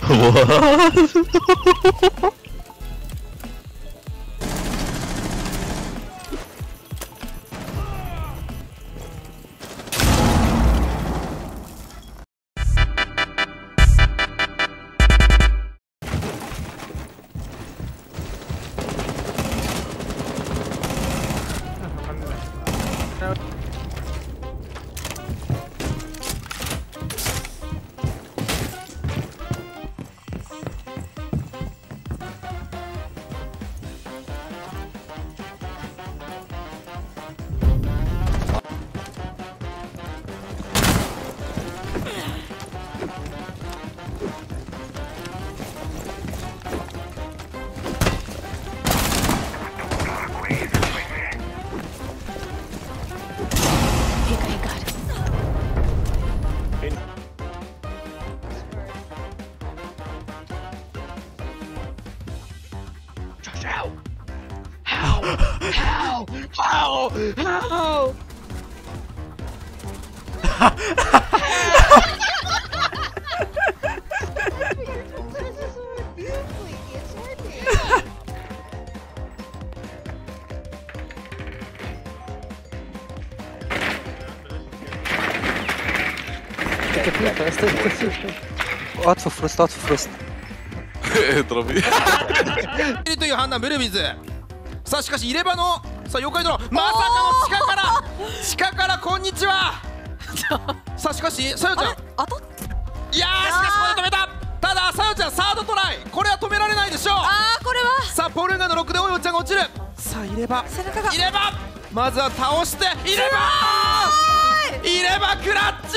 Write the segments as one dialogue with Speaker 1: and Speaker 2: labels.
Speaker 1: What? How? How? How? How? How?
Speaker 2: اقعد في فروست، اقعد في فروست.
Speaker 3: اضربي という判断、ブルビーズ。さあしかし入れ歯のさあ妖怪ドローン、まさかの地下からこんにちは。さあしかしさよちゃん、いやーしかしここで止めた。たださよちゃんサードトライ、これは止められないでしょう。
Speaker 4: これは
Speaker 3: さあポルンガの6でおよちゃんが落ちる。さあ入れ歯、入れ歯、まずは倒して入れ歯、入れ歯クラッチ。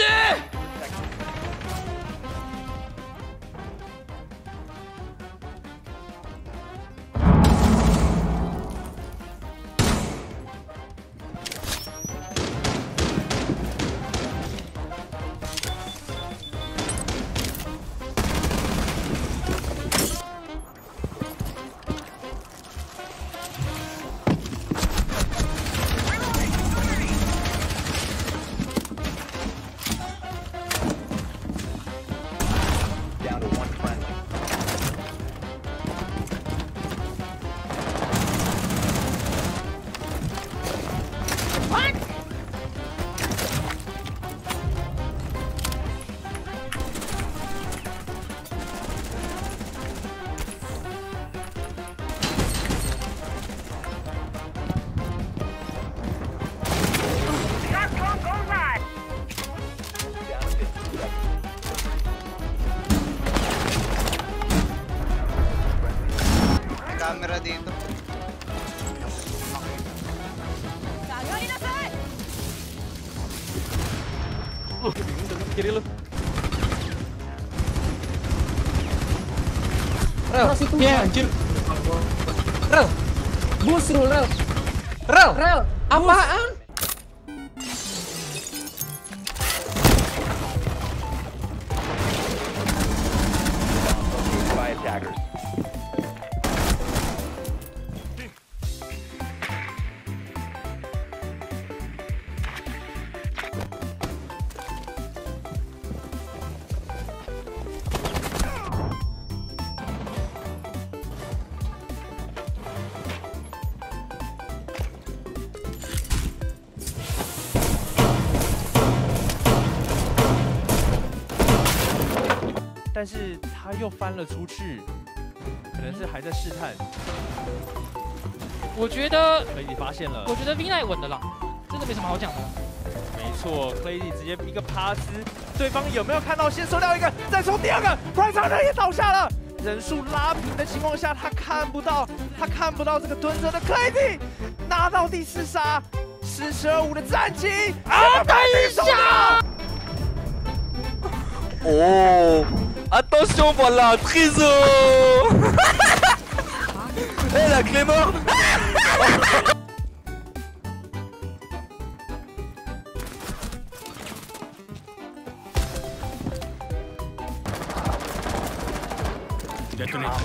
Speaker 2: Camera dito.
Speaker 1: Kiri lu.
Speaker 2: Rel, ya anjir. Rel, bus Rel. Rel, apaan?
Speaker 1: 但是他又翻了出去，可能是还在试探。
Speaker 5: 我觉得
Speaker 1: Clady 发现了，
Speaker 5: 我觉得 V9 稳的啦，真的没什么好讲的。
Speaker 1: 没错 ，Clady 直接一个趴姿，对方有没有看到？先收掉一个，再冲第二个 ，Prime 超人也倒下了。人数拉平的情况下，他看不到这个蹲着的 Clady 拿到第4杀，10-12的战绩，等一下。
Speaker 3: Oh, attention, voilà, trésor. Eh, la clé mort.
Speaker 1: Detonate.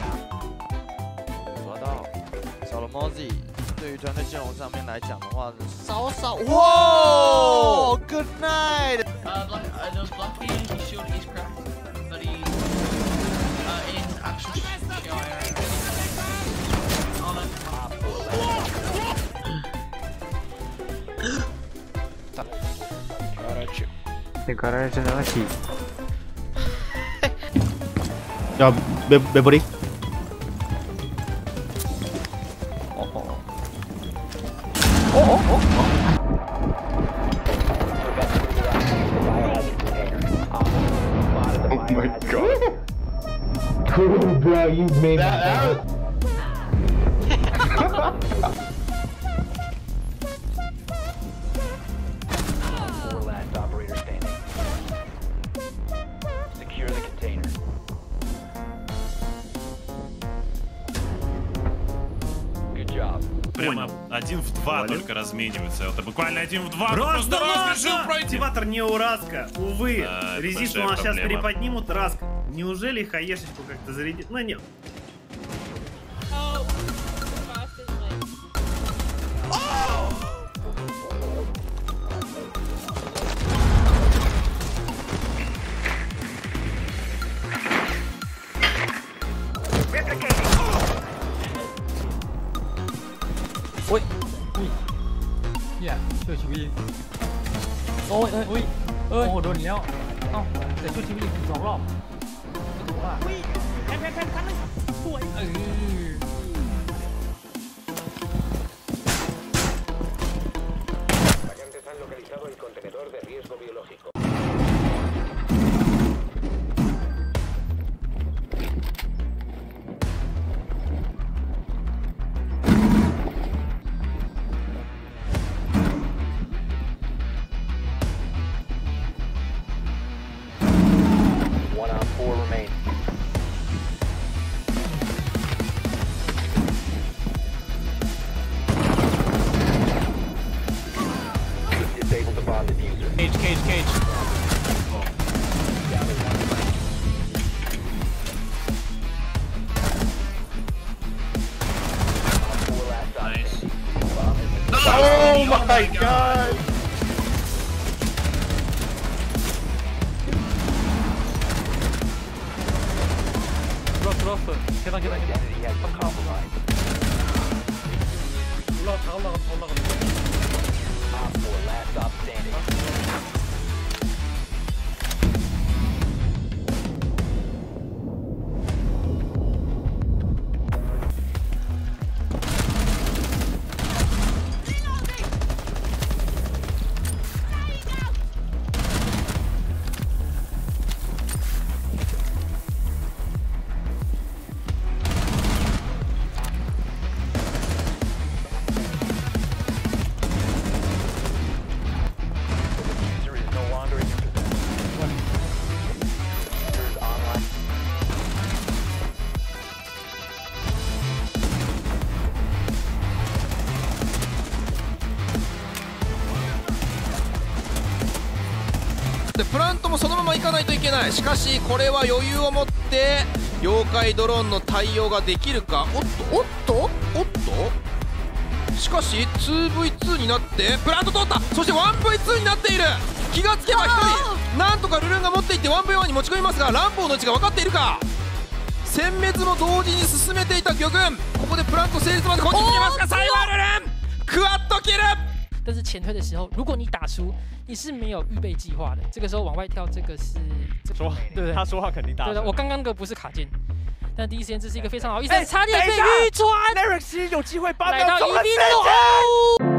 Speaker 2: 抓到，Solomonzi 对于团队阵容上面来讲的话，稍稍哇 ，Good night。
Speaker 6: There was Lucky, he showed his crack, but he
Speaker 4: 手かられちゃ流し。
Speaker 6: 야 매버릭.
Speaker 7: Oh my god. Cool, bro, you made that.
Speaker 8: Last operator standing. Secure the container. Good job.
Speaker 9: Прямо 1 в 2 только разменивается. Это буквально 1 в 2.
Speaker 10: Просто
Speaker 9: разрешил пройти.
Speaker 10: Активатор не у Раска. Увы,
Speaker 9: Да, это
Speaker 10: резист у
Speaker 9: большая
Speaker 10: нас сейчас
Speaker 9: проблема.
Speaker 10: приподнимут. Раск, неужели хаешечку как-то зарядит? Ну нет.
Speaker 5: เนี่ยช่วยชีวิตลิงโอ้ยโอ้โดนอีกแล้วเอ้าแต่ช่วยชีวิตลิง2 รอบไม่ถูกว่าแพนคันนึงสวย
Speaker 8: Agentes han localizado el contenedor de riesgo biológico. One on 4 remain. Disable the bomb diffuser.
Speaker 1: Cage.
Speaker 8: Four last stop
Speaker 9: Nice.
Speaker 8: standing. Bomb has been
Speaker 7: Oh my god.
Speaker 5: 들었어 계단
Speaker 8: identity has been compromised.
Speaker 5: 올라가
Speaker 8: Op 4 last stop standing. Diffuser is no longer in your possession. Diffuser is online. .
Speaker 3: でプラントもそのまま行かないといけない。しかしこれは余裕を持って妖怪ドローンの対応ができるか。おっとしかし 2v2 になってプラント取った。そして 1v2 になっている。気がつけば1人なんとかルルンが持っていって 1v1 に持ち込みますが、乱暴の位置が分かっているか。殲滅も同時に進めていた魚群。ここでプラント成立までこっちに来ますが、最後はルルンクワッドキル。
Speaker 5: 但是前推的时候，如果你打输，你是没有预备计划的。这个时候往外跳，这个是
Speaker 1: 说
Speaker 5: 对不对？
Speaker 1: 他说话肯定大声。
Speaker 5: 对的，我刚刚那个不是卡键，但第一时间这是一个非常好意思，差点被晕船，
Speaker 1: Eric 其实有机会把
Speaker 5: 来到
Speaker 1: 走了
Speaker 5: 1v6。